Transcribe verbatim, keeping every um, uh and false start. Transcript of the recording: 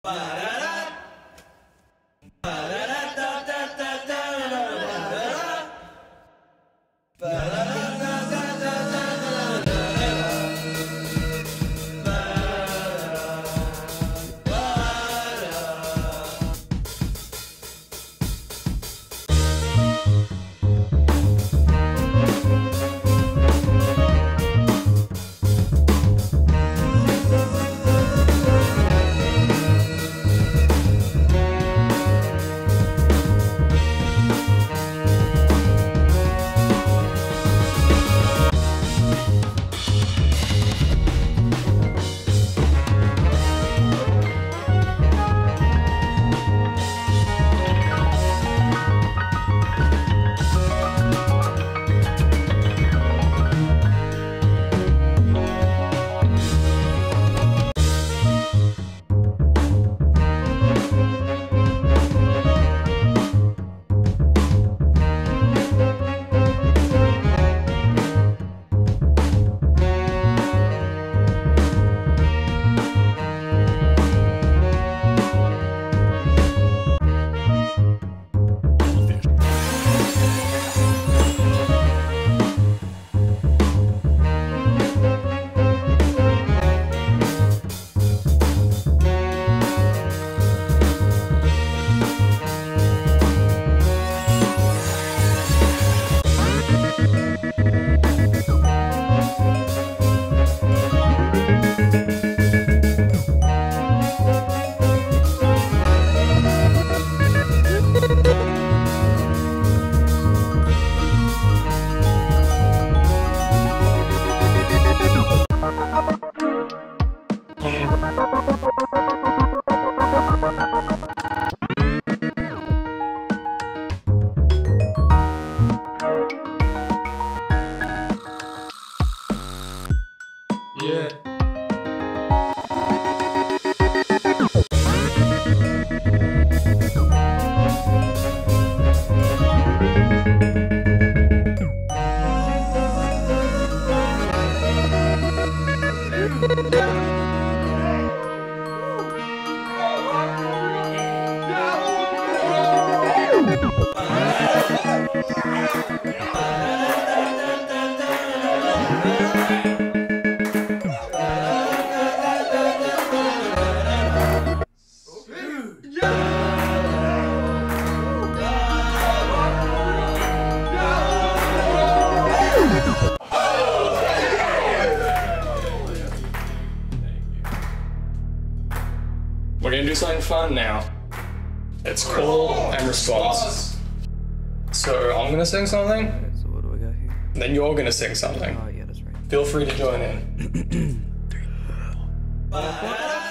Yeah. We're gonna do something fun now. It's call and response. So I'm gonna sing something. Okay, so what do I got here? Then you're gonna sing something. Oh yeah, that's right. Feel free to join in. Three.